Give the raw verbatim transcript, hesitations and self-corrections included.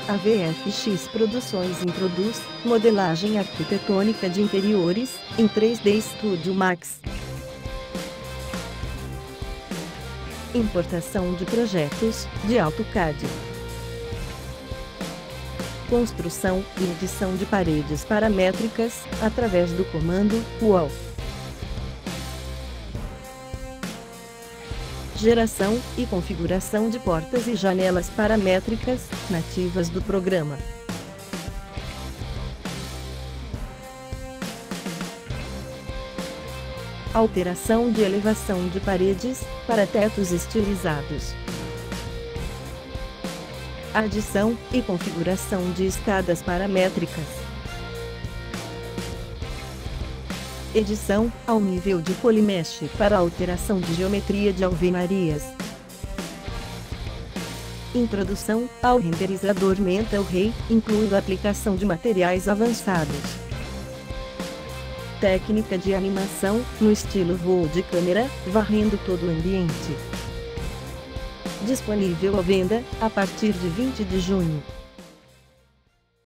A V F X Produções introduz modelagem arquitetônica de interiores em três D Studio Max. Importação de projetos de AutoCAD. Construção e edição de paredes paramétricas através do comando Wall. Geração e configuração de portas e janelas paramétricas nativas do programa. Alteração de elevação de paredes para tetos estilizados. Adição e configuração de escadas paramétricas. Edição ao nível de Polymesh para alteração de geometria de alvenarias. Introdução ao renderizador Mental Ray, incluindo a aplicação de materiais avançados. Técnica de animação no estilo voo de câmera, varrendo todo o ambiente. Disponível à venda a partir de vinte de junho.